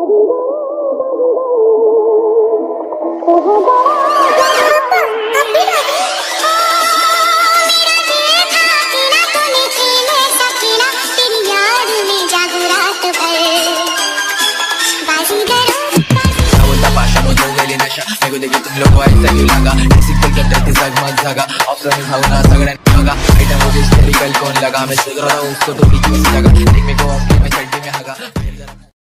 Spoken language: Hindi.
देखिए तुम लोग ऐसा क्यों लगा सिंपल करते जगमग जगा ऑप्शन में भावना सगळ्यांनी बघा आयटम मुझे हिस्टोरिकल कौन लगा मैं सोच रहा था उसको तो बीच में लगा देख मेरे को मैं चड्डी में हगा।